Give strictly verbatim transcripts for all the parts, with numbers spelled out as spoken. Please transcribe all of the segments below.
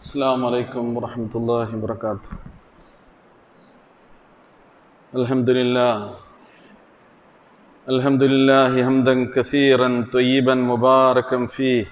السلام عليكم ورحمة الله وبركاته. الحمد لله الحمد لله حمدا كثيرا طيبا مباركا فيه،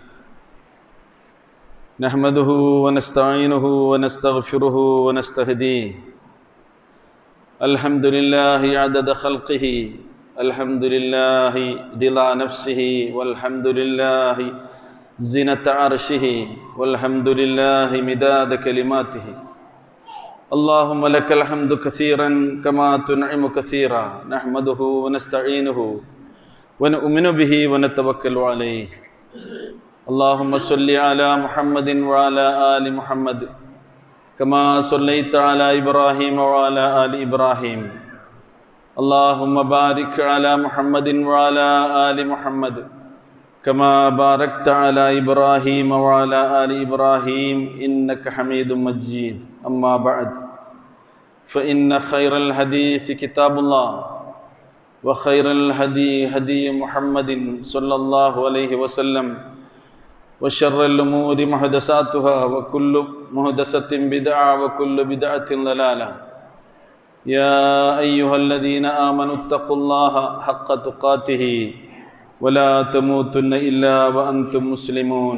نحمده ونستعينه ونستغفره ونستهديه. الحمد لله عدد خلقه، الحمد لله رضا نفسه، والحمد لله زينة عرشه، والحمد لله مداد كلماته. اللهم لك الحمد كثيرا كما تنعم كثيرا، نحمده ونستعينه ونؤمن به ونتوكل عليه. اللهم صل على محمد وعلى آل محمد كما صليت على إبراهيم وعلى آل إبراهيم. اللهم بارك على محمد وعلى آل محمد كما باركت على إبراهيم وعلى آل إبراهيم إنك حميد مجيد. أما بعد، فإن خير الحديث كتاب الله، وخير الهدي هدي محمد صلى الله عليه وسلم، وشر الأمور محدثاتها، وكل محدثة بدعة، وكل بدعة ضلالة. يا أيها الذين آمنوا اتقوا الله حق تقاته ولا تموتن إلا وأنتم مسلمون.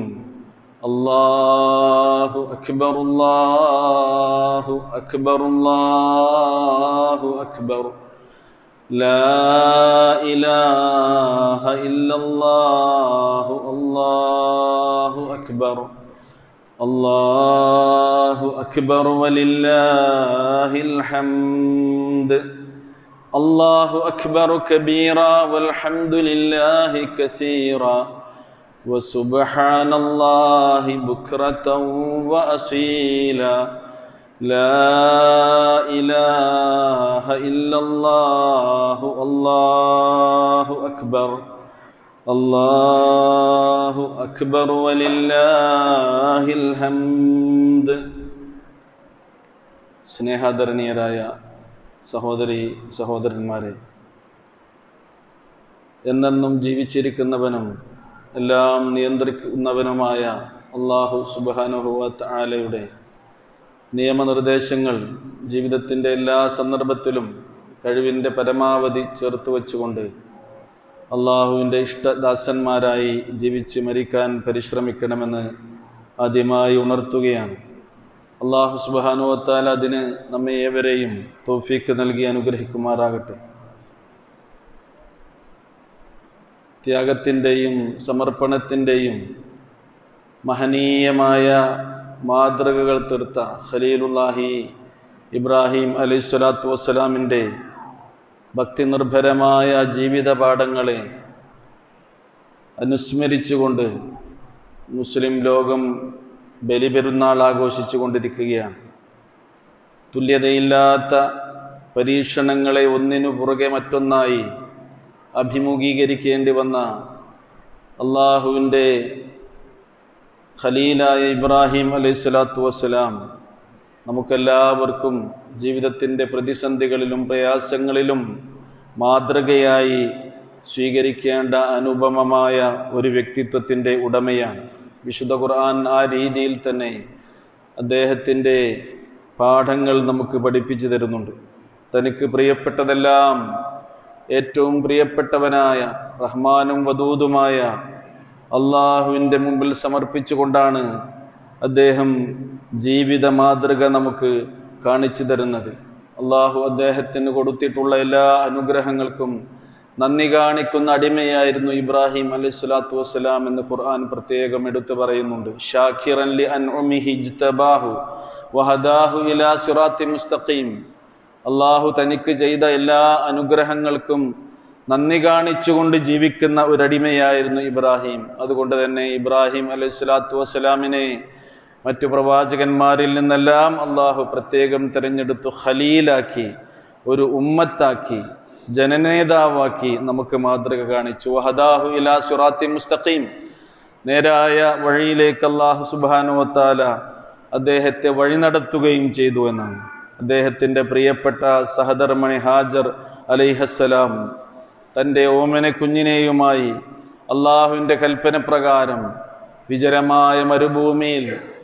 الله أكبر الله أكبر الله أكبر، لا إله إلا الله، الله أكبر الله أكبر ولله الحمد. الله أكبر كبيرا والحمد لله كثيرا، وسبحان الله بكرة وأصيلا. لا إله إلا الله، الله أكبر الله أكبر ولله الحمد. സ്നേഹാദരണീയരായ സഹോദരി സഹോദരന്മാരെ, എന്നെന്നും ജീവിച്ചിരിക്കുന്നവനും എല്ലാം നിയന്ത്രിക്കുന്നവനുമായ അല്ലാഹു സുബ്ഹാനഹു വ തആലയുടെ നിയമനിർദ്ദേശങ്ങൾ ജീവിതത്തിൻ്റെ എല്ലാ സന്ദർഭത്തിലും കഴിവിൻ്റെ പരമാവധി ചേർത്ത് വച്ചുകൊണ്ട് അള്ളാഹുവിൻ്റെ ഇഷ്ടദാസന്മാരായി ജീവിച്ച് മരിക്കാൻ പരിശ്രമിക്കണമെന്ന് ആദ്യമായി ഉണർത്തുകയാണ്. അല്ലാഹു സുബ്ഹാനഹു വ തആല അതിന് നമ്മെ ഏവരെയും തൗഫീഖ് നൽകി അനുഗ്രഹിക്കുമാറാകട്ടെ. ത്യാഗത്തിൻ്റെയും സമർപ്പണത്തിൻ്റെയും മഹനീയമായ മാതൃകകൾ തീർത്ത ഖലീലുല്ലാഹി ഇബ്രാഹിം അലൈഹിസ്സലാത്തു വസ്സലാമിൻ്റെ ഭക്തിനിർഭരമായ ജീവിത പാഠങ്ങളെ അനുസ്മരിച്ചുകൊണ്ട് മുസ്ലിം ലോകം ബലിപെരുന്നാൾ ആഘോഷിച്ചു കൊണ്ടിരിക്കുകയാണ്. തുല്യതയില്ലാത്ത പരീക്ഷണങ്ങളെ ഒന്നിനു പുറകെ മറ്റൊന്നായി അഭിമുഖീകരിക്കേണ്ടി വന്ന അള്ളാഹുവിൻ്റെ ഖലീലായ ഇബ്രാഹിം അലൈഹിസ്സലാത്തു വസ്സലാം നമുക്കെല്ലാവർക്കും ജീവിതത്തിൻ്റെ പ്രതിസന്ധികളിലും പ്രയാസങ്ങളിലും മാതൃകയായി സ്വീകരിക്കേണ്ട അനുപമമായ ഒരു വ്യക്തിത്വത്തിൻ്റെ ഉടമയാണ്. വിശുദ്ധ ഖുർആൻ ആ രീതിയിൽ തന്നെ അദ്ദേഹത്തിൻ്റെ പാഠങ്ങൾ നമുക്ക് പഠിപ്പിച്ചു തരുന്നുണ്ട്. തനിക്ക് പ്രിയപ്പെട്ടതെല്ലാം ഏറ്റവും പ്രിയപ്പെട്ടവനായ റഹ്മാനും വദൂദുമായ അള്ളാഹുവിൻ്റെ മുമ്പിൽ സമർപ്പിച്ചുകൊണ്ടാണ് അദ്ദേഹം ജീവിത മാതൃക നമുക്ക് കാണിച്ചു തരുന്നത്. അള്ളാഹു അദ്ദേഹത്തിന് കൊടുത്തിട്ടുള്ള എല്ലാ അനുഗ്രഹങ്ങൾക്കും നന്ദി കാണിക്കുന്ന അടിമയായിരുന്നു ഇബ്രാഹിം അലൈഹിസ്സലാത്തു വസ്സലാം എന്ന് ഖുർആൻ പ്രത്യേകം എടുത്തു പറയുന്നുണ്ട്. ഷാക്കിറൻ ലി അൻഉമിഹി ഇജ്തബാഹു വഹദാഹു ഇലാ സിറാത്തി മുസ്തഖീം. അള്ളാഹു തനിക്ക് ചെയ്ത എല്ലാ അനുഗ്രഹങ്ങൾക്കും നന്ദി കാണിച്ചുകൊണ്ട് ജീവിക്കുന്ന ഒരടിമയായിരുന്നു ഇബ്രാഹിം. അതുകൊണ്ട് തന്നെ ഇബ്രാഹിം അലൈഹിസ്സലാത്തു വസ്സലാമിനെ മറ്റു പ്രവാചകന്മാരിൽ നിന്നെല്ലാം അള്ളാഹു പ്രത്യേകം തിരഞ്ഞെടുത്തു ഖലീലാക്കി, ഒരു ഉമ്മത്താക്കി, ജനനേതാവാക്കി നമുക്ക് മാതൃക കാണിച്ചു. വഹദാഹു ഇലാ സിറാത്തി മുസ്തഖീം, നേരായ വഴിയിലേക്ക് അല്ലാഹു സുബ്ഹാനഹു വ തആല അദ്ദേഹത്തെ വഴി നടത്തുകയും ചെയ്തു എന്നാണ്. അദ്ദേഹത്തിൻ്റെ പ്രിയപ്പെട്ട സഹധർമ്മിണി ഹാജർ അലൈഹിസ്സലാം തൻ്റെ ഓമന കുഞ്ഞിനെയുമായി അള്ളാഹുവിൻ്റെ കൽപ്പന പ്രകാരം വിജനമായ മരുഭൂമിയിൽ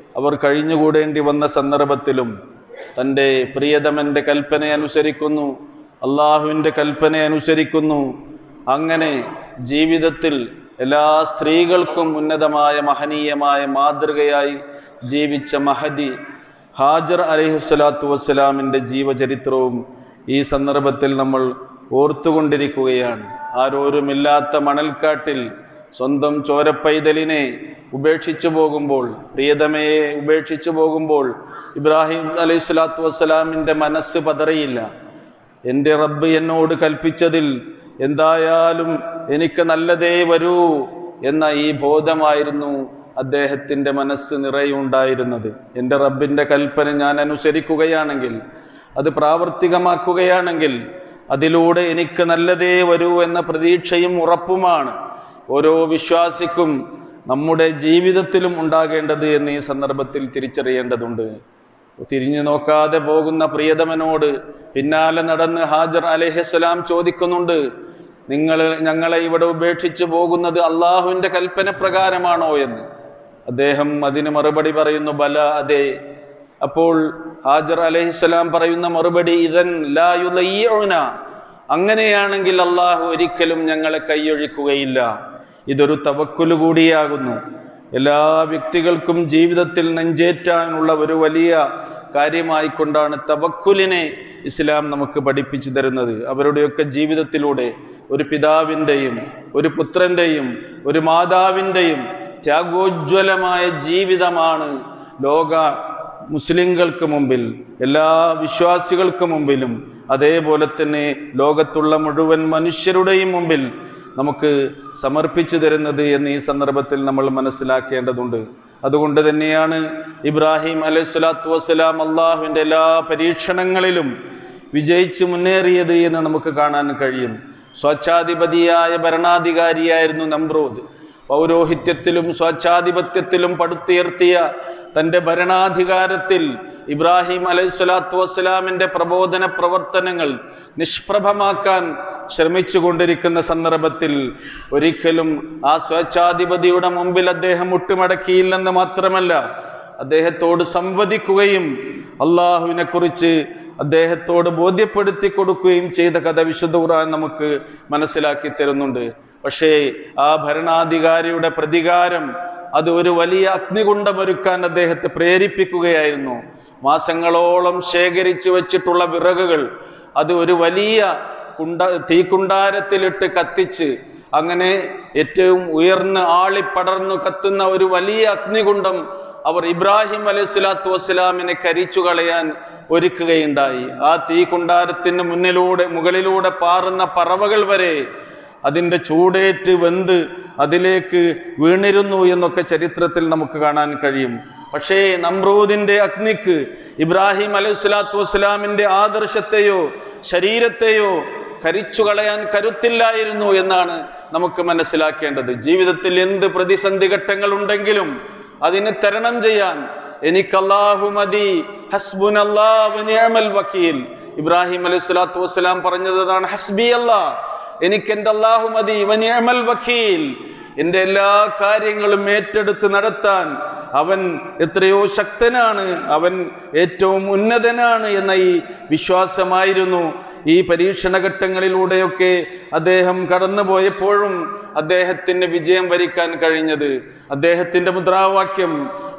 അവർ കഴിഞ്ഞുകൂടേണ്ടി വന്ന സന്ദർഭത്തിലും തൻ്റെ പ്രിയതമൻ്റെ കൽപ്പന അനുസരിക്കുന്നു, അള്ളാഹുവിൻ്റെ കൽപ്പന അനുസരിക്കുന്നു. അങ്ങനെ ജീവിതത്തിൽ എല്ലാ സ്ത്രീകൾക്കും ഉന്നതമായ മഹനീയമായ മാതൃകയായി ജീവിച്ച മഹദി ഹാജർ അലൈഹിസ്സലാത്തു വസ്സലാമിൻ്റെ ജീവചരിത്രവും ഈ സന്ദർഭത്തിൽ നമ്മൾ ഓർത്തുകൊണ്ടിരിക്കുകയാണ്. ആരോരുമില്ലാത്ത മണൽക്കാട്ടിൽ സ്വന്തം ചോരപ്പൈതലിനെ ഉപേക്ഷിച്ചു പോകുമ്പോൾ, പ്രിയതമയെ ഉപേക്ഷിച്ചു പോകുമ്പോൾ ഇബ്രാഹിം അലൈഹിസ്സലാത്തു വസ്സലാമിൻ്റെ മനസ്സ് പതറിയില്ല. എൻ്റെ റബ്ബ് എന്നോട് കൽപ്പിച്ചതിൽ എന്തായാലും എനിക്ക് നല്ലതേ വരൂ എന്ന ഈ ബോധമായിരുന്നു അദ്ദേഹത്തിൻ്റെ മനസ്സ് നിറയുണ്ടായിരുന്നത്. എൻ്റെ റബ്ബിൻ്റെ കൽപ്പന ഞാൻ അനുസരിക്കുകയാണെങ്കിൽ, അത് പ്രാവർത്തികമാക്കുകയാണെങ്കിൽ അതിലൂടെ എനിക്ക് നല്ലതേ വരൂ എന്ന പ്രതീക്ഷയും ഉറപ്പുമാണ് ഓരോ വിശ്വാസിക്കും നമ്മുടെ ജീവിതത്തിലും ഉണ്ടാകേണ്ടത് എന്ന് ഈ സന്ദർഭത്തിൽ തിരിച്ചറിയേണ്ടതുണ്ട്. തിരിഞ്ഞു നോക്കാതെ പോകുന്ന പ്രിയതമനോട് പിന്നാലെ നടന്ന് ഹാജർ അലൈഹിസ്സലാം ചോദിക്കുന്നുണ്ട്, നിങ്ങൾ ഞങ്ങളെ ഇവിടെ ഉപേക്ഷിച്ച് പോകുന്നത് അള്ളാഹുവിൻ്റെ കൽപ്പന പ്രകാരമാണോ എന്ന്. അദ്ദേഹം അതിന് മറുപടി പറയുന്നു, ബല, അതെ. അപ്പോൾ ഹാജർ അലൈഹിസ്സലാം പറയുന്ന മറുപടി, ഇദൻ ലാ യുളയ്യിഉന, അങ്ങനെയാണെങ്കിൽ അള്ളാഹു ഒരിക്കലും ഞങ്ങളെ കൈയൊഴിക്കുകയില്ല. ഇതൊരു തവക്കുൽ കൂടിയാകുന്നു. എല്ലാ വ്യക്തികൾക്കും ജീവിതത്തിൽ നെഞ്ചേറ്റാനുള്ള ഒരു വലിയ കാര്യമായിക്കൊണ്ടാണ് തവക്കുലിനെ ഇസ്ലാം നമുക്ക് പഠിപ്പിച്ചു തരുന്നത്. അവരുടെയൊക്കെ ജീവിതത്തിലൂടെ ഒരു പിതാവിൻ്റെയും ഒരു പുത്രൻ്റെയും ഒരു മാതാവിൻ്റെയും ത്യാഗോജ്വലമായ ജീവിതമാണ് ലോക മുസ്ലിങ്ങൾക്ക് മുമ്പിൽ, എല്ലാ വിശ്വാസികൾക്ക് മുമ്പിലും, അതേപോലെ തന്നെ ലോകത്തുള്ള മുഴുവൻ മനുഷ്യരുടെയും മുമ്പിൽ നമുക്ക് സമർപ്പിച്ചു തരുന്നത് എന്ന് ഈ സന്ദർഭത്തിൽ നമ്മൾ മനസ്സിലാക്കേണ്ടതുണ്ട്. അതുകൊണ്ട് തന്നെയാണ് ഇബ്രാഹിം അലൈഹിസ്സലാത്തു വസ്സലാം അള്ളാഹുവിൻ്റെ എല്ലാ പരീക്ഷണങ്ങളിലും വിജയിച്ച് മുന്നേറിയത് എന്ന് നമുക്ക് കാണാൻ കഴിയും. സ്വേച്ഛാധിപതിയായ ഭരണാധികാരിയായിരുന്നു നമ്രൂദ്. പൗരോഹിത്യത്തിലും സ്വേച്ഛാധിപത്യത്തിലും പടുത്തുയർത്തിയ തൻ്റെ ഭരണാധികാരത്തിൽ ഇബ്രാഹിം അലൈഹിസ്സലാത്തു വസ്സലാമിൻ്റെ പ്രബോധന പ്രവർത്തനങ്ങൾ നിഷ്പ്രഭമാക്കാൻ ശ്രമിച്ചു കൊണ്ടിരിക്കുന്ന സന്ദർഭത്തിൽ ഒരിക്കലും ആ സ്വേച്ഛാധിപതിയുടെ മുമ്പിൽ അദ്ദേഹം മുട്ടുമടക്കിയില്ലെന്ന് മാത്രമല്ല, അദ്ദേഹത്തോട് സംവദിക്കുകയും അള്ളാഹുവിനെ കുറിച്ച് അദ്ദേഹത്തോട് ബോധ്യപ്പെടുത്തി കൊടുക്കുകയും ചെയ്ത കഥ വിശുദ്ധ ഖുർആൻ നമുക്ക് മനസ്സിലാക്കി തരുന്നുണ്ട്. പക്ഷേ ആ ഭരണാധികാരിയുടെ പ്രതികാരം അത് ഒരു വലിയ അഗ്നികുണ്ഡമൊരുക്കാൻ അദ്ദേഹത്തെ പ്രേരിപ്പിക്കുകയായിരുന്നു. മാസങ്ങളോളം ശേഖരിച്ചു വച്ചിട്ടുള്ള വിറകുകൾ അത് ഒരു വലിയ കുണ്ട തീക്കുണ്ടാരത്തിലിട്ട് കത്തിച്ച്, അങ്ങനെ ഏറ്റവും ഉയർന്ന് ആളിപ്പടർന്നു കത്തുന്ന ഒരു വലിയ അഗ്നികുണ്ഡം അവർ ഇബ്രാഹിം അലൈഹിസ്സലാത്തു വസ്സലാമിനെ കരിച്ചു കളയാൻ ഒരുക്കുകയുണ്ടായി. ആ തീക്കുണ്ടാരത്തിന് മുന്നിലൂടെ മുകളിലൂടെ പാറുന്ന പറവകൾ വരെ അതിൻ്റെ ചൂടേറ്റ് വെന്ത് അതിലേക്ക് വീണിരുന്നു എന്നൊക്കെ ചരിത്രത്തിൽ നമുക്ക് കാണാൻ കഴിയും. പക്ഷേ നമ്രൂദിൻ്റെ അഗ്നിക്ക് ഇബ്രാഹിം അലൈഹിസ്സലാത്തു വസ്സലാമിൻ്റെ ആദർശത്തെയോ ശരീരത്തെയോ കരിച്ചു കളയാൻ കരുത്തില്ലായിരുന്നു എന്നാണ് നമുക്ക് മനസ്സിലാക്കേണ്ടത്. ജീവിതത്തിൽ എന്ത് പ്രതിസന്ധി ഘട്ടങ്ങൾ ഉണ്ടെങ്കിലും അതിനെ തരണം ചെയ്യാൻ എനിക്ക് അല്ലാഹു മതി, ഹസ്ബുനല്ലാഹു വനിഅമൽ വക്കീൽ. ഇബ്രാഹിം അലൈഹിസ്സലാത്തു വസ്സലാം പറഞ്ഞതാണ്, ഹസ്ബി അല്ലാഹ്, എനിക്ക് എൻ്റെ അല്ലാഹു മതി, വനിഅമൽ വക്കീൽ. എൻ്റെ എല്ലാ കാര്യങ്ങളും ഏറ്റെടുത്ത് നടത്താൻ അവൻ എത്രയോ ശക്തനാണ്, അവൻ ഏറ്റവും ഉന്നതനാണ് എന്ന ഈ വിശ്വാസമായിരുന്നു ഈ പരീക്ഷണഘട്ടങ്ങളിലൂടെയൊക്കെ അദ്ദേഹം കടന്നുപോയപ്പോഴും അദ്ദേഹത്തിന് വിജയം വരിക്കാൻ കഴിഞ്ഞത്. അദ്ദേഹത്തിൻ്റെ മുദ്രാവാക്യം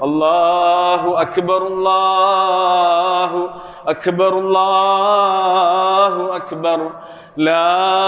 അല്ലാഹു അക്ബർ, അല്ലാഹു അക്ബർ, അല്ലാഹു അക്ബർ, ലാ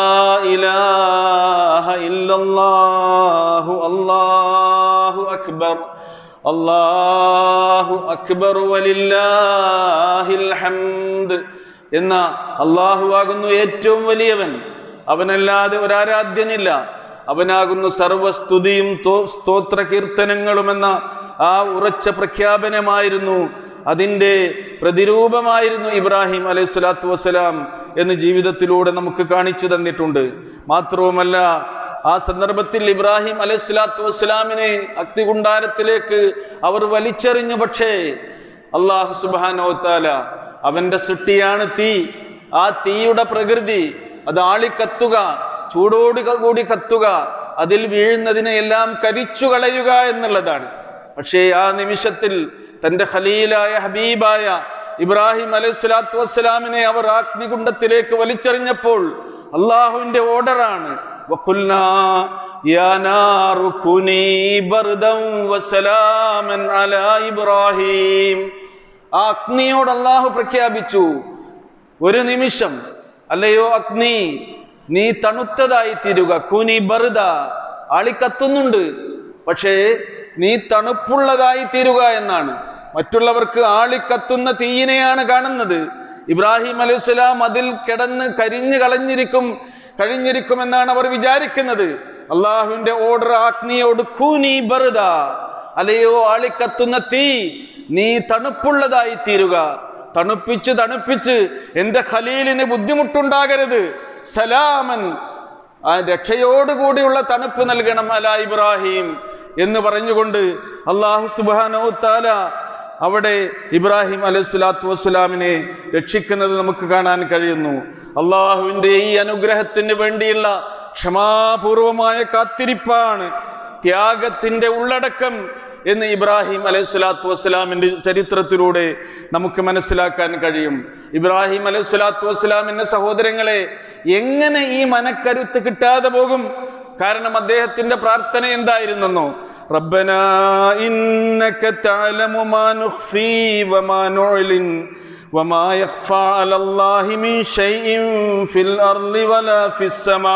ഇലാഹ ഇല്ലല്ലാഹു, അല്ലാഹു അക്ബർ, അല്ലാഹു അക്ബർ വലില്ലാഹിൽ ഹംദ് എന്ന അല്ലാഹു ആകുന്നു ഏറ്റവും വലിയവൻ, അവനല്ലാതെ ഒരാരാധ്യനില്ല, അവനാകുന്നു സർവസ്തുതിയും സ്തോത്ര കീർത്തനങ്ങളുമെന്ന ആ ഉറച്ച പ്രഖ്യാപനമായിരുന്നു, അതിൻ്റെ പ്രതിരൂപമായിരുന്നു ഇബ്രാഹിം അലൈഹിസ്സലാത്തു വസ്സലാം എന്ന് ജീവിതത്തിലൂടെ നമുക്ക് കാണിച്ചു തന്നിട്ടുണ്ട്. മാത്രവുമല്ല, ആ സന്ദർഭത്തിൽ ഇബ്രാഹിം അലൈഹിസ്സലാത്തു വസ്സലാമിനെ അഗ്നികുണ്ഡാരത്തിലേക്ക് അവർ വലിച്ചെറിഞ്ഞു. പക്ഷേ അല്ലാഹു സുബ്ഹാനഹു വ തആല, അവന്റെ സൃഷ്ടിയാണ് തീ, ആ തീയുടെ പ്രകൃതി അത് ആളിക്കത്തുക, ചൂടോട് കൂടി കത്തുക, അതിൽ വീഴുന്നതിനെ എല്ലാം കരിച്ചു കളയുക എന്നുള്ളതാണ്. പക്ഷേ ആ നിമിഷത്തിൽ തൻ്റെ ഖലീലായ ഹബീബായ ഇബ്രാഹിം അലൈഹിസ്സലാത്തു വസ്സലാമിനെ അവർ അഗ്നികുണ്ഡത്തിലേക്ക് വലിച്ചെറിഞ്ഞപ്പോൾ അള്ളാഹുവിന്റെ ഓർഡറാണ്, വഖുൽനാ യാ നാറു കുനീ ബർദൻ വസലാമൻ അലാ ഇബ്രാഹിം. ആ അഗ്നിയോട് അള്ളാഹു പ്രഖ്യാപിച്ചു, ഒരു നിമിഷം അല്ലയോ അഗ്നി, നീ തണുത്തതായി തീരുക. കുനി ബർദ, ആളി കത്തുന്നുണ്ട്, പക്ഷേ നീ തണുപ്പുള്ളതായി തീരുക എന്നാണ്. മറ്റുള്ളവർക്ക് ആളിക്കത്തുന്ന തീയിനെയാണ് കാണുന്നത്. ഇബ്രാഹിം അലൈഹിസ്സലാം അതിൽ കിടന്ന് കരിഞ്ഞു കളഞ്ഞിരിക്കും കഴിഞ്ഞിരിക്കുമെന്നാണ് അവർ വിചാരിക്കുന്നത്. അള്ളാഹുവിന്റെ ഓർഡർ അഗ്നിയോട് കൂനി ബർദ, അല്ലയോ ആളിക്കത്തുന്ന തീ, നീ തണുപ്പുള്ളതായി തീരുക. തണുപ്പിച്ച് തണുപ്പിച്ച് എൻ്റെ ഖലീലിന് ബുദ്ധിമുട്ടുണ്ടാകരുത്. സലാമൻ, ആ രക്ഷയോടുകൂടിയുള്ള തണുപ്പ് നൽകണം അലാ ഇബ്രാഹിം എന്ന് പറഞ്ഞുകൊണ്ട് അല്ലാഹു സുബ്ഹാനഹു തആല അവിടെ ഇബ്രാഹിം അലൈഹിസ്സലാത്തു വസ്സലാമിനെ രക്ഷിക്കുന്നത് നമുക്ക് കാണാൻ കഴിയുന്നു. അള്ളാഹുവിൻ്റെ ഈ അനുഗ്രഹത്തിന് വേണ്ടിയുള്ള ക്ഷമാപൂർവമായ കാത്തിരിപ്പാണ് ത്യാഗത്തിൻ്റെ ഉള്ളടക്കം എന്ന് ഇബ്രാഹിം അലൈഹിസ്സലാത്തു വസ്സലാമിൻ്റെ ചരിത്രത്തിലൂടെ നമുക്ക് മനസ്സിലാക്കാൻ കഴിയും. ഇബ്രാഹിം അലൈഹിസ്സലാത്തു വസ്സലാമിൻ്റെ സഹോദരങ്ങളെ, എങ്ങനെ ഈ മനക്കരുത്ത് കിട്ടാതെ പോകും? കാരണം അദ്ദേഹത്തിന്റെ പ്രാർത്ഥന എന്തായിരുന്നെന്നോ, റബ്ബനാ ഇന്നക തഅലമു മാ നുഖ്ഫി വമാ നുഅ്ലിൻ വമാ യഖ്ഫാ അലല്ലാഹി മിൻ ശൈഇൻ ഫിൽ അർളി വലാ ഫിസ് സമാ.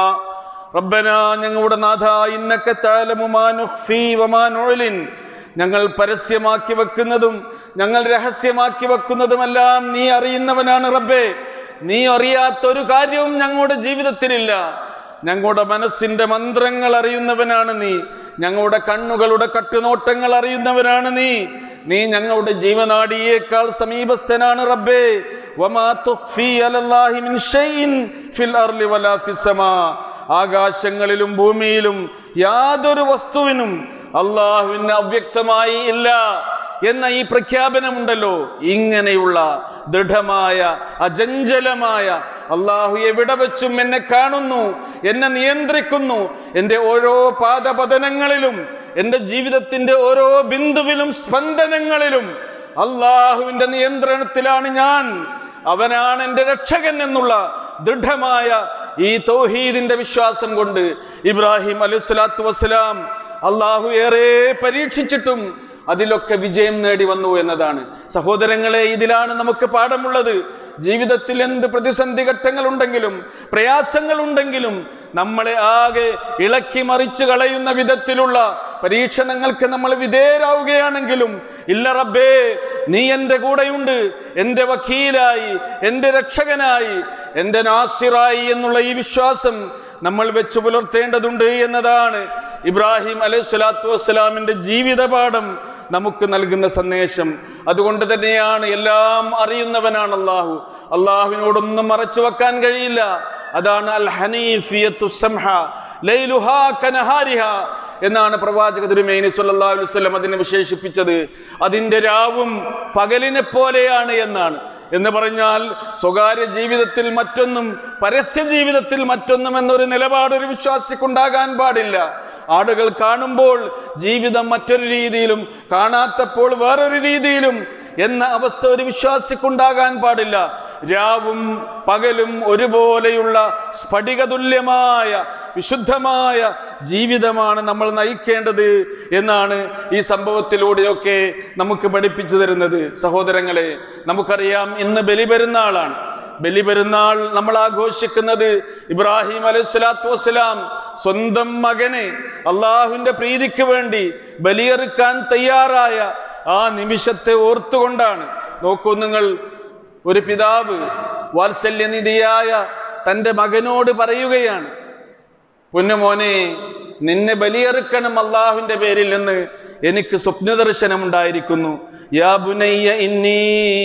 റബ്ബനാ, ഞങ്ങളുടെ നാഥ, ഇന്നക തഅലമു മാ നുഖ്ഫി വമാ നുഅ്ലിൻ, ഞങ്ങൾ പരസ്യമാക്കി വെക്കുന്നതും ഞങ്ങൾ രഹസ്യമാക്കി വെക്കുന്നതുമെല്ലാം നീ അറിയുന്നവനാണ് റബ്ബേ. നീ അറിയാത്തൊരു കാര്യവും ഞങ്ങളുടെ ജീവിതത്തിലില്ല. ഞങ്ങളുടെ മനസ്സിന്റെ മന്ത്രങ്ങൾ അറിയുന്നവനാണ് നീ. ഞങ്ങളുടെ കണ്ണുകളുടെ കട്ടുനോട്ടങ്ങൾ അറിയുന്നവനാണ് നീ. നീ ഞങ്ങളുടെ ജീവനാഡിയേക്കാൾ സമീപസ്ഥനാണ് റബ്ബേ. വമാ തുഖ്ഫി അലല്ലാഹി മിൻ ശൈഇൻ ഫിൽ അർളി വലാ ഫിസ് സമാ. ആകാശങ്ങളിലും ഭൂമിയിലും യാതൊരു വസ്തുവിനും അള്ളാഹുവിന് അവ്യക്തമായി ഇല്ല എന്ന ഈ പ്രഖ്യാപനമുണ്ടല്ലോ, ഇങ്ങനെയുള്ള ദൃഢമായ അചഞ്ചലമായ അള്ളാഹു എവിടെ വെച്ചും എന്നെ കാണുന്നു, എന്നെ നിയന്ത്രിക്കുന്നു, എൻ്റെ ഓരോ പാദപതനങ്ങളിലും എൻ്റെ ജീവിതത്തിൻ്റെ ഓരോ ബിന്ദുവിലും സ്പന്ദനങ്ങളിലും അള്ളാഹുവിൻ്റെ നിയന്ത്രണത്തിലാണ് ഞാൻ, അവനാണ് എൻ്റെ രക്ഷകൻ എന്നുള്ള ദൃഢമായ ഈ തൗഹീദിന്റെ വിശ്വാസം കൊണ്ട് ഇബ്രാഹിം അലൈഹിസ്സലാത്തു വസ്സലാം അള്ളാഹു ഏറെ പരീക്ഷിച്ചിട്ടും അതിലൊക്കെ വിജയം നേടി വന്നു എന്നതാണ്. സഹോദരങ്ങളെ, ഇതിലാണ് നമുക്ക് പാഠമുള്ളത്. ജീവിതത്തിൽ എന്ത് പ്രതിസന്ധി ഘട്ടങ്ങളുണ്ടെങ്കിലും പ്രയാസങ്ങളുണ്ടെങ്കിലും നമ്മളെ ആകെ ഇളക്കി മറിച്ചു കളയുന്ന വിധത്തിലുള്ള പരീക്ഷണങ്ങൾക്ക് നമ്മൾ വിധേയരാവുകയാണെങ്കിലും, ഇല്ല റബ്ബേ, നീ എൻ്റെ കൂടെയുണ്ട്, എൻ്റെ വക്കീലായി, എൻ്റെ രക്ഷകനായി, എൻ്റെ നാസിറായി എന്നുള്ള ഈ വിശ്വാസം നമ്മൾ വെച്ചു പുലർത്തേണ്ടതുണ്ട് എന്നതാണ് ഇബ്രാഹിം അലൈഹിസ്സലാത്തു വസ്സലാമിൻ്റെ ജീവിതപാഠം നമുക്ക് നൽകുന്ന സന്ദേശം. അതുകൊണ്ട് തന്നെയാണ് എല്ലാം അറിയുന്നവനാണ് അള്ളാഹു. അള്ളാഹുവിനോടൊന്നും മറച്ചു വെക്കാൻ കഴിയില്ല. അതാണ് അൽ ഹനീഫിയത്തു സംഹ ലൈലുഹാ കനഹാരിഹാ എന്നാണ് പ്രവാചക തിരുമേനി സ്വല്ലല്ലാഹു അലൈഹി വസല്ലം അതിനെ വിശേഷിപ്പിച്ചത്. അതിൻ്റെ രാവും പകലിനെ പോലെയാണ് എന്നാണ്. എന്ന് പറഞ്ഞാൽ സ്വകാര്യ ജീവിതത്തിൽ മറ്റൊന്നും പരസ്യ ജീവിതത്തിൽ മറ്റൊന്നും എന്നൊരു നിലപാട് ഒരു വിശ്വാസിക്കുണ്ടാകാൻ പാടില്ല. ആളുകൾ കാണുമ്പോൾ ജീവിതം മറ്റൊരു രീതിയിലും കാണാത്തപ്പോൾ വേറൊരു രീതിയിലും എന്ന അവസ്ഥ ഒരു വിശ്വാസിക്കുണ്ടാകാൻ പാടില്ല. രാവും പകലും ഒരുപോലെയുള്ള സ്ഫടികതുല്യമായ വിശുദ്ധമായ ജീവിതമാണ് നമ്മൾ നയിക്കേണ്ടത് എന്നാണ് ഈ സംഭവത്തിലൂടെയൊക്കെ നമുക്ക് പഠിപ്പിച്ചു തരുന്നത്. സഹോദരങ്ങളെ, നമുക്കറിയാം ഇന്ന് ബലിപെരുന്നാളാണ്. ബലിപെരുന്നാൾ നമ്മൾ ആഘോഷിക്കുന്നത് ഇബ്രാഹിം അലൈഹിസ്സലാത്തു വസ്സലാം സ്വന്തം മകനെ അള്ളാഹുവിന്റെ പ്രീതിക്ക് വേണ്ടി ബലിയെറുക്കാൻ തയ്യാറായ ആ നിമിഷത്തെ ഓർത്തുകൊണ്ടാണ്. നോക്കൂ നിങ്ങൾ, ഒരു പിതാവ് വാത്സല്യനിധിയായ തൻ്റെ മകനോട് പറയുകയാണ്, പൊന്നുമോനെ, നിന്നെ ബലിയെറുക്കണം അള്ളാഹുവിന്റെ പേരിൽ എന്ന് എനിക്ക് സ്വപ്നദർശനം ഉണ്ടായിരിക്കുന്നു. യാ ബുനയ്യ ഇന്നി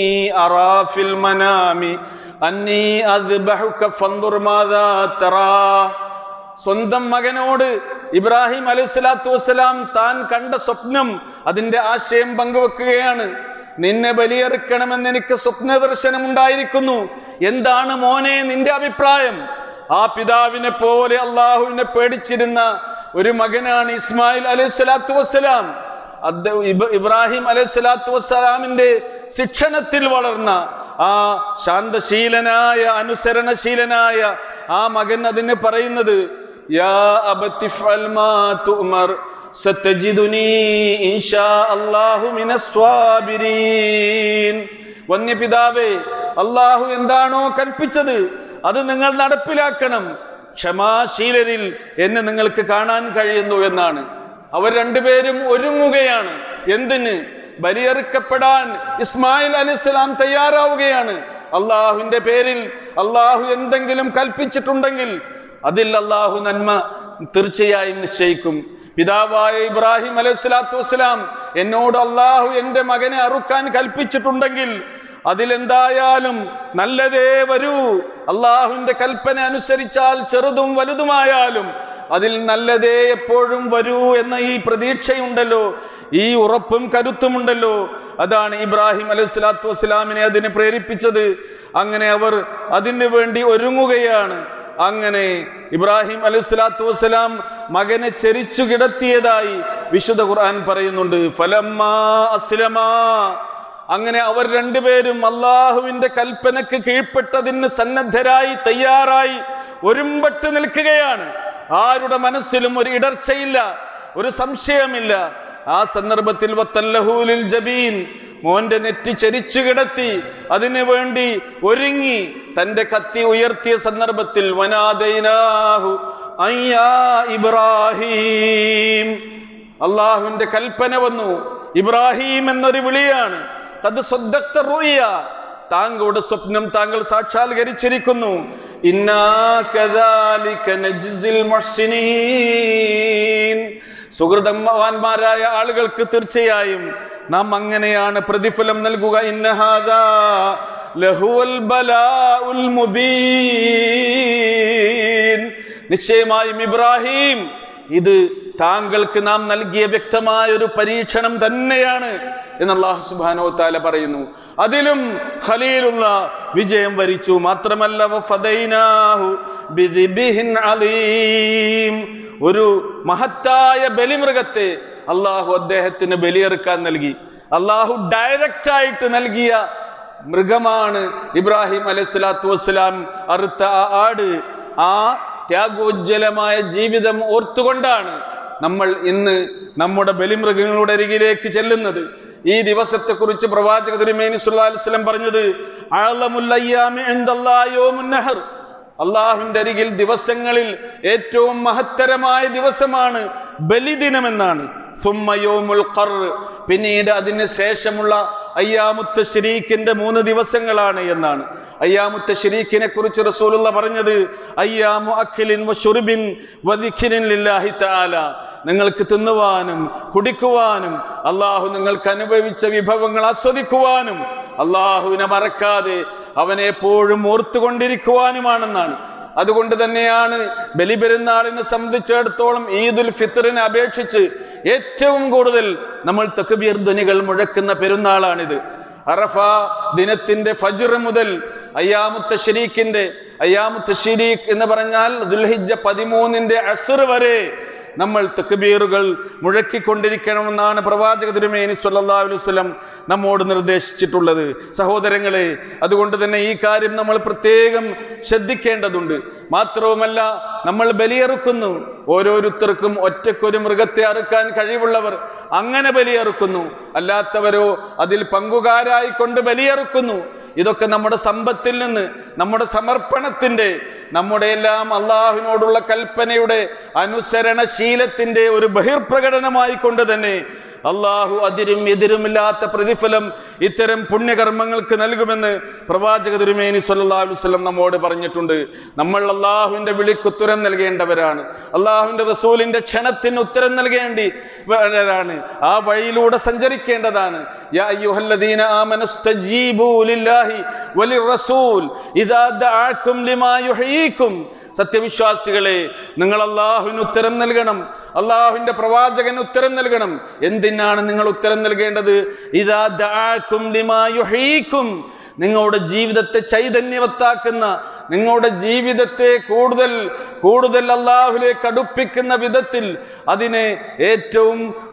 അറാ ഫിൽ മനാമി അന്നി അദ്ബഹുക ഫൻദുർ മാദാ തറാ. സ്വന്തം മകനോട് ഇബ്രാഹിം അലൈഹിസ്സലാത്തു വസ്സലാം താൻ കണ്ട സ്വപ്നം, അതിന്റെ ആശയം പങ്കുവെക്കുകയാണ്. നിന്നെ ബലിയെറുക്കണമെന്ന് എനിക്ക് സ്വപ്നദർശനം ഉണ്ടായിരിക്കുന്നു. എന്താണ് മോനെ നിന്റെ അഭിപ്രായം? ആ പിതാവിനെ പോലെ അള്ളാഹുവിനെ പേടിച്ചിരുന്ന ഒരു മകനാണ് ഇസ്മായിൽ അലൈഹിസ്സലാത്തു വസ്സലാം. ഇബ്രാഹിം അലൈഹിസ്സലാത്തു വസ്സലാമിന്റെ ശിക്ഷണത്തിൽ വളർന്ന ആ ശാന്തശീലനായ അനുസരണശീലനായ ആ മകൻ അതിന് പറയുന്നത് യാ അബതി ഫഅൽ മാ തുഅമർ സതജിദുനി ഇൻഷാ അല്ലാഹു മിനസ് സ്വാബിരീൻ. വന്യപിതാവേ, അല്ലാഹു എന്താണോ കൽപ്പിച്ചത് അത് നിങ്ങൾ നടപ്പിലാക്കണം. ക്ഷമാശീലരിൽ എന്നെ നിങ്ങൾക്ക് കാണാൻ കഴിയുന്നു എന്നാണ്. അവർ രണ്ടുപേരും ഒരുങ്ങുകയാണ്. എന്തിന്? ബലിയറുക്കപ്പെടാൻ ഇസ്മായിൽ അലൈഹിസ്സലാം തയ്യാറാവുകയാണ്. അള്ളാഹുവിന്റെ പേരിൽ അള്ളാഹു എന്തെങ്കിലും കൽപ്പിച്ചിട്ടുണ്ടെങ്കിൽ അതിൽ അള്ളാഹു നന്മ തീർച്ചയായും നിശ്ചയിക്കും. പിതാവായ ഇബ്രാഹിം അലൈഹിസ്സലാത്തു വസ്സലാം എന്നോട് അള്ളാഹു എൻ്റെ മകനെ അറുക്കാൻ കൽപ്പിച്ചിട്ടുണ്ടെങ്കിൽ അതിലെന്തായാലും നല്ലതേ വരൂ. അള്ളാഹുവിന്റെ കൽപ്പന അനുസരിച്ചാൽ ചെറുതും വലുതുമായാലും അതിൽ നല്ലതേ എപ്പോഴും വരൂ എന്ന ഈ പ്രതീക്ഷയുണ്ടല്ലോ, ഈ ഉറപ്പും കരുത്തുമുണ്ടല്ലോ, അതാണ് ഇബ്രാഹിം അലൈഹിസ്സലാത്തു വസ്സലാമിനെ അതിനെ പ്രേരിപ്പിച്ചത്. അങ്ങനെ അവർ അതിനു വേണ്ടി ഒരുങ്ങുകയാണ്. അങ്ങനെ ഇബ്രാഹിം അലൈഹിസ്സലാത്തു വസ്സലാം മകനെ ചെരിച്ചു കിടത്തിയതായി വിശുദ്ധ ഖുർആൻ പറയുന്നുണ്ട്. ഫലമ്മാ അസ്ലമാ, അങ്ങനെ അവർ രണ്ടുപേരും അള്ളാഹുവിന്റെ കൽപ്പനക്ക് കീഴ്പ്പെട്ടതിന് സന്നദ്ധരായി തയ്യാറായി ഒരുമ്പെട്ട് നിൽക്കുകയാണ്. ആരുടെ മനസ്സിലും ഒരു ഇടർച്ചയില്ല, ഒരു സംശയമില്ല. ആ സന്ദർഭത്തിൽ വത്തല്ലഹൂലിൽ ജബീൻ, മോന്റെ നെറ്റി ചരിച്ചു കിടത്തി അതിനു വേണ്ടി ഒരുങ്ങി തന്റെ കത്തി ഉയർത്തിയ സന്ദർഭത്തിൽ വനാദൈനാഹു അയ്യാ ഇബ്രാഹിം, അള്ളാഹുവിന്റെ കൽപ്പന വന്നു. ഇബ്രാഹിം എന്നൊരു വിളിയാണ്. ഖദ് സദ്ദഖ്ത റുയ, താങ്കളുടെ സ്വപ്നം താങ്കൾ സാക്ഷാത്കരിച്ചിരിക്കുന്നു. ഇന്നാ കദാലിക നജ്സിൽ മുഹ്സിനീൻ, സുഹൃതവാന്മാരായ ആളുകൾക്ക് തീർച്ചയായും നാം അങ്ങനെയാണ് പ്രതിഫലം നൽകുക. ഇന്ന ഹാദാ ലഹുവൽ ബലാഉൽ മുബീൻ, നിശ്ചയമായും ഇബ്രാഹിം ഇത് താങ്കൾക്ക് നാം നൽകിയ വ്യക്തമായ ഒരു പരീക്ഷണം തന്നെയാണ് എന്ന് അല്ലാഹു സുബ്ഹാനഹു വ തആല പറയുന്നു. അതിലും ഖലീലുള്ള വിജയം വരിച്ചു. മാത്രമല്ല വഫദൈനാഹു ബിദിബിഹിൻ അലീം, ഒരു മഹത്തായ ബലിമൃഗത്തെ അള്ളാഹു അദ്ദേഹത്തിന് ബലിയെറുക്കാൻ നൽകി. അള്ളാഹു ഡയറക്റ്റ് ആയിട്ട് നൽകിയ മൃഗമാണ് ഇബ്രാഹിം അലൈഹിസ്സലാത്തു വസ്സലാം അറുത്ത ആ ആട്. ആ ത്യാഗോജ്ജലമായ ജീവിതം ഓർത്തുകൊണ്ടാണ് നമ്മൾ ഇന്ന് നമ്മുടെ ബലിമൃഗങ്ങളുടെ അരികിലേക്ക് ചെല്ലുന്നത്. ഈ ദിവസത്തെ കുറിച്ച് പ്രവാചക തിരുമേനി സല്ലല്ലാഹു അലൈഹി വസല്ലം പറഞ്ഞത് അഅ്ലമുൽ അയ്യാമി ഇൻദല്ലാഹി യൗമുൻ നഹർ, അള്ളാഹുവിന്റെ അരികിൽ ദിവസങ്ങളിൽ ഏറ്റവും മഹത്തരമായ ദിവസമാണ് ബലിദിനമെന്നാണ്. സുമ്മ യൗമുൽ ഖർ, പിന്നീട് അതിന് ശേഷമുള്ള അയ്യാമുത്ത ശരീക്കിന്റെ മൂന്ന് ദിവസങ്ങളാണ് എന്നാണ്. അയ്യാമുത്ത ശരീക്കിനെ കുറിച്ച് റസൂലുള്ളാഹി പറഞ്ഞത് അയ്യാമു അഖ്ലിൻ വശുർബിൻ വദിക്രിൻ ലില്ലാഹി തആല, നിങ്ങൾക്ക് തിന്നുവാനും കുടിക്കുവാനും അള്ളാഹു നിങ്ങൾക്ക് അനുഭവിച്ച വിഭവങ്ങൾ ആസ്വദിക്കുവാനും അള്ളാഹുവിനെ മറക്കാതെ അവനെ എപ്പോഴും ഓർത്തുകൊണ്ടിരിക്കുവാനുമാണെന്നാണ്. അതുകൊണ്ട് തന്നെയാണ് ബലിപെരുന്നാളിനെ സംബന്ധിച്ചിടത്തോളം ഈദുൽ ഫിത്റിനെ അപേക്ഷിച്ച് ഏറ്റവും കൂടുതൽ നമ്മൾ തക്ബീർ ധ്വനികൾ മുഴക്കുന്ന പെരുന്നാളാണിത്. അറഫ ദിനത്തിന്റെ ഫജ്ർ മുതൽ അയ്യാമുത്ത ശരീക്കിന്റെ അയ്യാമുത്ത ശരീഖ് എന്ന് പറഞ്ഞാൽ ദുൽഹിജ്ജ പതിമൂന്നിന്റെ അസ്ർ വരെ നമ്മൾ തക്ബീറുകൾ മുഴക്കിക്കൊണ്ടിരിക്കണമെന്നാണ് പ്രവാചക തിരുമേനി സല്ലല്ലാഹു അലൈഹി വസല്ലം നമ്മോട് നിർദ്ദേശിച്ചിട്ടുള്ളത്. സഹോദരങ്ങളെ, അതുകൊണ്ട് തന്നെ ഈ കാര്യം നമ്മൾ പ്രത്യേകം ശ്രദ്ധിക്കേണ്ടതുണ്ട്. മാത്രവുമല്ല, നമ്മൾ ബലിയറുക്കുന്നു, ഓരോരുത്തർക്കും ഒറ്റക്കൊരു മൃഗത്തെ അറുക്കാൻ കഴിവുള്ളവർ അങ്ങനെ ബലിയറുക്കുന്നു, അല്ലാത്തവരോ അതിൽ പങ്കുകാരായിക്കൊണ്ട് ബലിയറുക്കുന്നു. ഇതൊക്കെ നമ്മുടെ സമ്പത്തിൽ നിന്ന്, നമ്മുടെ സമർപ്പണത്തിന്റെ, നമ്മുടെ എല്ലാം അള്ളാഹുവിനോടുള്ള കൽപ്പനയുടെ അനുസരണശീലത്തിന്റെ ഒരു ബഹിർപ്രകടനമായി കൊണ്ട് തന്നെ അള്ളാഹു അതിരും എതിരുമില്ലാത്ത പ്രതിഫലം ഇത്തരം പുണ്യകർമ്മങ്ങൾക്ക് നൽകുമെന്ന് പ്രവാചക തിരുമേനി സല്ലല്ലാഹു അലൈഹി വസല്ലം നമ്മോട് പറഞ്ഞിട്ടുണ്ട്. നമ്മൾ അള്ളാഹുവിന്റെ വിളിക്ക് ഉത്തരം നൽകേണ്ടവരാണ്. അള്ളാഹുവിന്റെ റസൂലിന്റെ ക്ഷണത്തിന് ഉത്തരം നൽകേണ്ടിവരാണ്. ആ വഴിയിലൂടെ സഞ്ചരിക്കേണ്ടതാണ്. യാ അയ്യുഹല്ലദീന ആമനു സ്തജീബൂ ലില്ലാഹി വലിർറസൂൽ ഇദാ ദഅഅകും ലിമാ യുഹ്യീകും, സത്യവിശ്വാസികളെ, നിങ്ങൾ അള്ളാഹുവിന് ഉത്തരം നൽകണം, അള്ളാഹുവിന്റെ പ്രവാചകന് ഉത്തരം നൽകണം. എന്തിനാണ് നിങ്ങൾ ഉത്തരം നൽകേണ്ടത്? ഇദാ ദഅഅകും ലിമാ യുഹ്യീകും, നിങ്ങളുടെ ജീവിതത്തെ ചൈതന്യവത്താക്കുന്ന, നിങ്ങളുടെ ജീവിതത്തെ കൂടുതൽ കൂടുതൽ അള്ളാഹുവിലേക്ക് അടുപ്പിക്കുന്ന വിധത്തിൽ അതിനെ ഏറ്റവും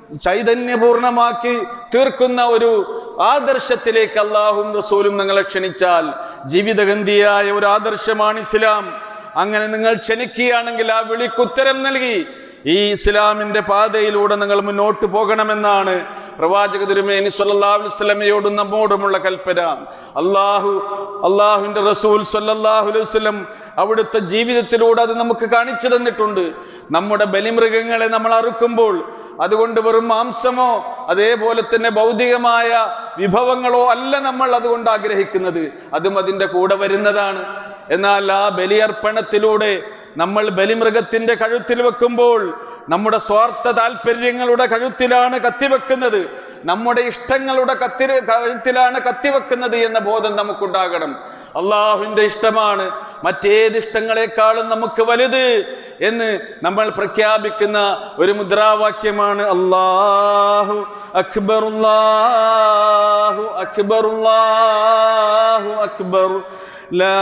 ചൈതന്യപൂർണമാക്കി തീർക്കുന്ന ഒരു ആദർശത്തിലേക്ക് അള്ളാഹും റസൂലും നിങ്ങളെ ക്ഷണിച്ചാൽ ജീവിതഗന്ധിയായ ഒരു ആദർശമാണ് ഇസ്ലാം. അങ്ങനെ നിങ്ങൾ ക്ഷണിക്കുകയാണെങ്കിൽ ആ വിളിക്കുത്തരം നൽകി ഈ ഇസ്ലാമിന്റെ പാതയിലൂടെ നിങ്ങൾ മുന്നോട്ട് പോകണമെന്നാണ് പ്രവാചക തിരുമേനി സ്വല്ലല്ലാഹു അലൈഹി വസല്ലമയോടും നമ്മോടുമുള്ള കൽപ്പന. അള്ളാഹു അള്ളാഹുവിന്റെ റസൂൽ സ്വല്ലല്ലാഹു അലൈഹി വസല്ലം അവിടുത്തെ ജീവിതത്തിലൂടെ അത് നമുക്ക് കാണിച്ചു തന്നിട്ടുണ്ട്. നമ്മുടെ ബലിമൃഗങ്ങളെ നമ്മൾ അറുക്കുമ്പോൾ അതുകൊണ്ട് വെറും മാംസമോ അതേപോലെ തന്നെ ഭൗതികമായ വിഭവങ്ങളോ അല്ല നമ്മൾ അതുകൊണ്ട് ആഗ്രഹിക്കുന്നത്, അതും അതിൻ്റെ കൂടെ വരുന്നതാണ്. എന്നാൽ ആ ബലിയർപ്പണത്തിലൂടെ നമ്മൾ ബലിമൃഗത്തിന്റെ കഴുത്തിൽ വെക്കുമ്പോൾ നമ്മുടെ സ്വാർത്ഥ താല്പര്യങ്ങളുടെ കഴുത്തിലാണ് കത്തിവെക്കുന്നത്, നമ്മുടെ ഇഷ്ടങ്ങളുടെ കത്തി കഴുത്തിലാണ് കത്തിവെക്കുന്നത് എന്ന ബോധം നമുക്കുണ്ടാകണം. അള്ളാഹുവിന്റെ ഇഷ്ടമാണ് മറ്റേത് ഇഷ്ടങ്ങളെക്കാളും നമുക്ക് വലുത് എന്ന് നമ്മൾ പ്രഖ്യാപിക്കുന്ന ഒരു മുദ്രാവാക്യമാണ് അല്ലാഹു അക്ബർ, അല്ലാഹു അക്ബർ, അല്ലാഹു അക്ബർ, ലാ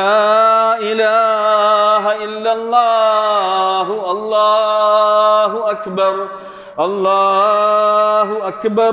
ഇലാഹ ഇല്ലല്ലാഹു, അല്ലാഹു അക്ബർ, അല്ലാഹു അക്ബർ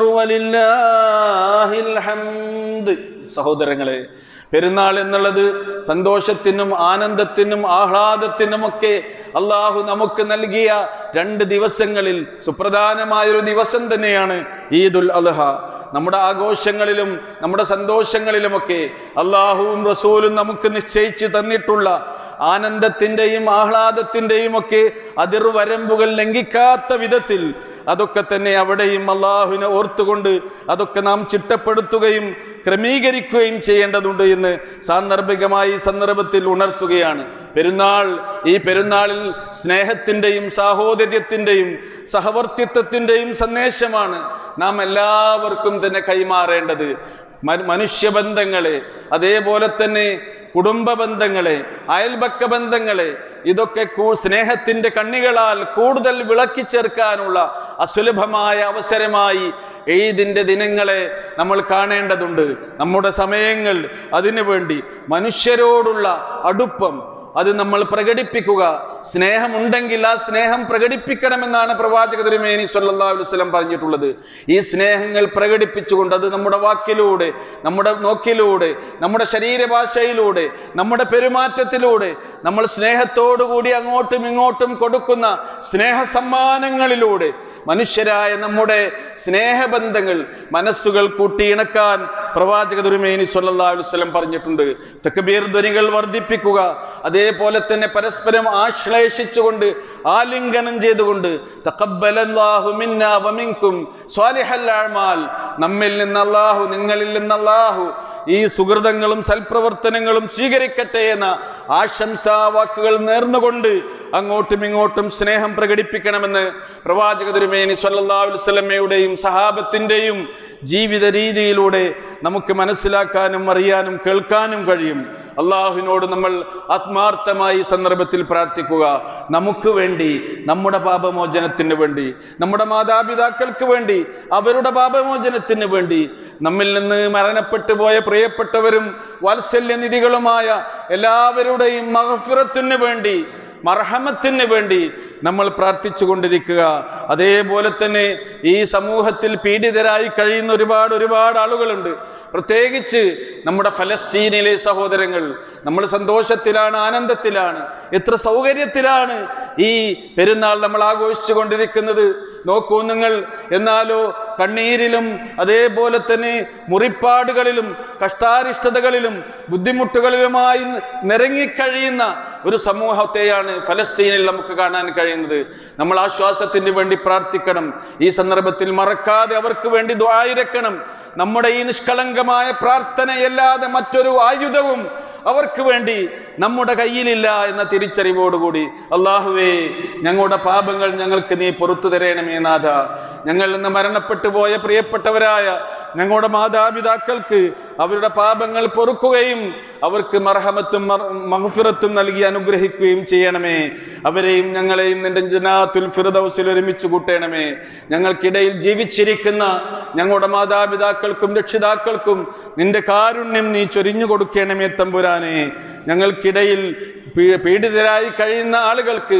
വലില്ലാഹിൽ ഹംദ്. സഹോദരങ്ങളെ, പെരുന്നാൾ എന്നുള്ളത് സന്തോഷത്തിനും ആനന്ദത്തിനും ആഹ്ലാദത്തിനുമൊക്കെ അള്ളാഹു നമുക്ക് നൽകിയ രണ്ട് ദിവസങ്ങളിൽ സുപ്രധാനമായൊരു ദിവസം തന്നെയാണ് ഈദുൽ അദ്ഹ. നമ്മുടെ ആഘോഷങ്ങളിലും നമ്മുടെ സന്തോഷങ്ങളിലുമൊക്കെ അള്ളാഹുവും റസൂലും നമുക്ക് നിശ്ചയിച്ച് തന്നിട്ടുള്ള ആനന്ദത്തിൻ്റെയും ആഹ്ലാദത്തിൻ്റെയും ഒക്കെ അതിർവരമ്പുകൾ ലംഘിക്കാത്ത വിധത്തിൽ അതൊക്കെ തന്നെ അവിടെയും അള്ളാഹുവിനെ ഓർത്തുകൊണ്ട് അതൊക്കെ നാം ചിട്ടപ്പെടുത്തുകയും ക്രമീകരിക്കുകയും ചെയ്യേണ്ടതുണ്ട് എന്ന് സാന്ദർഭികമായി സന്ദർഭത്തിൽ ഉണർത്തുകയാണ്. പെരുന്നാൾ, ഈ പെരുന്നാളിൽ സ്നേഹത്തിൻ്റെയും സാഹോദര്യത്തിൻ്റെയും സഹവർത്തിത്വത്തിൻ്റെയും സന്ദേശമാണ് നാം എല്ലാവർക്കും തന്നെ കൈമാറേണ്ടത്. മനുഷ്യബന്ധങ്ങളെ, അതേപോലെ തന്നെ കുടുംബ ബന്ധങ്ങളെ, അയൽപക്ക ബന്ധങ്ങളെ, ഇതൊക്കെ സ്നേഹത്തിന്റെ കണ്ണികളാൽ കൂടുതൽ വിളക്കി ചേർക്കാനുള്ള അസുലഭമായ അവസരമായി ഈദിന്റെ ദിനങ്ങളെ നമ്മൾ കാണേണ്ടതുണ്ട്. നമ്മുടെ സമയങ്ങൾ അതിനു വേണ്ടി മനുഷ്യരോടുള്ള അടുപ്പം അത് നമ്മൾ പ്രകടിപ്പിക്കുക. സ്നേഹമുണ്ടെങ്കിൽ ആ സ്നേഹം പ്രകടിപ്പിക്കണമെന്നാണ് പ്രവാചക തിരുമേനി സ്വല്ലല്ലാഹു അലൈഹി വസല്ലം പറഞ്ഞിട്ടുള്ളത്. ഈ സ്നേഹങ്ങൾ പ്രകടിപ്പിച്ചുകൊണ്ട് അത് നമ്മുടെ വാക്കിലൂടെ, നമ്മുടെ നോക്കിലൂടെ, നമ്മുടെ ശരീരഭാഷയിലൂടെ, നമ്മുടെ പെരുമാറ്റത്തിലൂടെ നമ്മൾ സ്നേഹത്തോടുകൂടി അങ്ങോട്ടും ഇങ്ങോട്ടും കൊടുക്കുന്ന സ്നേഹ സമ്മാനങ്ങളിലൂടെ മനുഷ്യരായ നമ്മുടെ സ്നേഹബന്ധങ്ങൾ, മനസ്സുകൾ കൂട്ടിയിണക്കാൻ പ്രവാചക തിരുമേനി സ്വല്ലല്ലാഹു അലൈഹി വസല്ലം പറഞ്ഞിട്ടുണ്ട്. തക്ബീർ ധ്വനികൾ വർദ്ധിപ്പിക്കുക, അതേപോലെ തന്നെ പരസ്പരം ആശ്ലേഷിച്ചുകൊണ്ട് ആലിംഗനം ചെയ്തുകൊണ്ട് തഖബ്ബലല്ലാഹു മിന്നാ വമിൻകും സ്വാലിഹൽ അഅ്മാൽ, നമ്മിൽ നിന്ന് അല്ലാഹു നിങ്ങളിൽ നിന്ന് അല്ലാഹു ഈ സുഹൃതങ്ങളും സൽപ്രവർത്തനങ്ങളും സ്വീകരിക്കട്ടെ എന്ന ആശംസാ വാക്കുകൾ നേർന്നുകൊണ്ട് അങ്ങോട്ടും ഇങ്ങോട്ടും സ്നേഹം പ്രകടിപ്പിക്കണമെന്ന് പ്രവാചക തിരുമേനി സ്വല്ലല്ലാഹു അലൈഹി വസല്ലമയുടെയും സഹാബത്തിൻ്റെയും ജീവിത രീതിയിലൂടെ നമുക്ക് മനസ്സിലാക്കാനും അറിയാനും കേൾക്കാനും കഴിയും. അള്ളാഹുവിനോട് നമ്മൾ ആത്മാർത്ഥമായി സന്ദർഭത്തിൽ പ്രാർത്ഥിക്കുക. നമുക്ക് വേണ്ടി, നമ്മുടെ പാപമോചനത്തിന് വേണ്ടി, നമ്മുടെ മാതാപിതാക്കൾക്ക് വേണ്ടി, അവരുടെ പാപമോചനത്തിന് വേണ്ടി, നമ്മിൽ നിന്ന് മരണപ്പെട്ടു പോയ പ്രിയപ്പെട്ടവരും വാത്സല്യനിധികളുമായ എല്ലാവരുടെയും മഗ്ഫിറത്തിന് വേണ്ടി, മർഹമത്തിന് വേണ്ടി നമ്മൾ പ്രാർത്ഥിച്ചു കൊണ്ടിരിക്കുക. അതേപോലെ തന്നെ ഈ സമൂഹത്തിൽ പീഡിതരായി കഴിയുന്ന ഒരുപാട് ഒരുപാട് ആളുകളുണ്ട്. പ്രത്യേകിച്ച് നമ്മുടെ ഫലസ്തീനിലെ സഹോദരങ്ങൾ. നമ്മൾ സന്തോഷത്തിലാണ്, ആനന്ദത്തിലാണ്, എത്ര സൗകര്യത്തിലാണ് ഈ പെരുന്നാൾ നമ്മൾ ആഘോഷിച്ചു കൊണ്ടിരിക്കുന്നത്. നോക്കൂ നിങ്ങൾ. എന്നാലോ കണ്ണീരിലും അതേപോലെ തന്നെ മുറിപ്പാടുകളിലും കഷ്ടാരിഷ്ടതകളിലും ബുദ്ധിമുട്ടുകളിലുമായി നിരങ്ങിക്കഴിയുന്ന ഒരു സമൂഹത്തെയാണ് ഫലസ്തീനിൽ നമുക്ക് കാണാൻ കഴിയുന്നത്. നമ്മൾ ആശ്വാസത്തിന് വേണ്ടി പ്രാർത്ഥിക്കണം. ഈ സന്ദർഭത്തിൽ മറക്കാതെ അവർക്ക് വേണ്ടി ദുആയിരക്കണം. നമ്മുടെ ഈ നിഷ്കളങ്കമായ പ്രാർത്ഥനയല്ലാതെ മറ്റൊരു ആയുധവും അവർക്ക് വേണ്ടി നമ്മുടെ കയ്യിലില്ല എന്ന തിരിച്ചറിവോടുകൂടി അല്ലാഹുവേ, ഞങ്ങളുടെ പാപങ്ങൾ ഞങ്ങൾക്ക് നീ പുറത്തു തരണമേ നാഥ. ഞങ്ങളിൽ നിന്ന് മരണപ്പെട്ടു പോയ പ്രിയപ്പെട്ടവരായ ഞങ്ങളുടെ മാതാപിതാക്കൾക്ക് അവരുടെ പാപങ്ങൾ പൊറുക്കുകയും അവർക്ക് മർഹമത്തും മഗ്ഫിറത്തും നൽകി അനുഗ്രഹിക്കുകയും ചെയ്യണമേ. അവരെയും ഞങ്ങളെയും നിന്റെ ജന്നാത്തുൽ ഫിർദൗസിൽ ഒരുമിച്ച് കൂട്ടണമേ. ഞങ്ങൾക്കിടയിൽ ജീവിച്ചിരിക്കുന്ന ഞങ്ങളുടെ മാതാപിതാക്കൾക്കും രക്ഷിതാക്കൾക്കും നിന്റെ കാരുണ്യം നീ ചൊരിഞ്ഞു കൊടുക്കണമേ തമ്പുരാനെ. ഞങ്ങൾക്കിടയിൽ പീഡിതരായി കഴിയുന്ന ആളുകൾക്ക്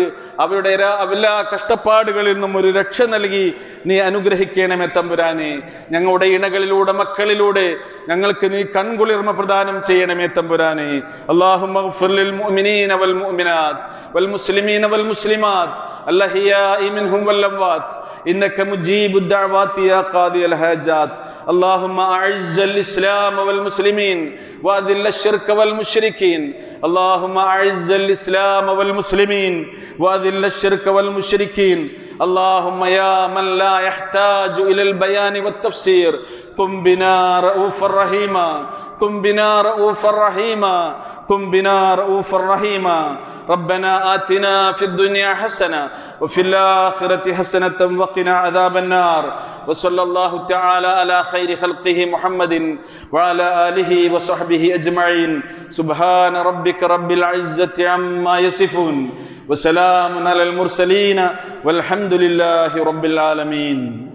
അവരുടെ എല്ലാ കഷ്ടപ്പാടുകളിൽ നിന്നും ഒരു രക്ഷ നൽകി നീ അനുഗ്രഹിക്കണമേ തമ്പുരാനെ. ഞങ്ങളുടെ ഇണകളിലൂടെ മക്കളിലൂടെ ഞങ്ങൾക്ക് നീ കൺകുളിർമ പ്രദാനം ചെയ്യണമേ തമ്പുരാനെ. അല്ലാഹുമ്മ ഗ്ഫിർ ലിൽ മുഅ്മിനീന വൽ മുഅ്മിനാത്ത് വൽ മുസ്ലിമീന വൽ മുസ്ലിമാത്ത് അൽഹയാഇ മിൻഹും വൽ അംവാത്ത് إنك مجيب الدعوات يا قاضي الحاجات. اللهم أعز الإسلام والمسلمين وأذل الشرك والمشركين. اللهم أعز الإسلام والمسلمين وأذل الشرك والمشركين. اللهم يا من لا يحتاج إلى البيان والتفسير قم بنا رؤوفا رحيما قم بنا رؤوفا رحيما قم بنا رؤوفا رحيما. ربنا آتنا في الدنيا حسنة وفي الآخرة حسنة وقنا عذاب النار. وصلى الله تعالى على خير خلقه محمد وعلى آله وصحبه أجمعين. سبحان ربك رب العزة عما يصفون وسلام على المرسلين والحمد لله رب العالمين.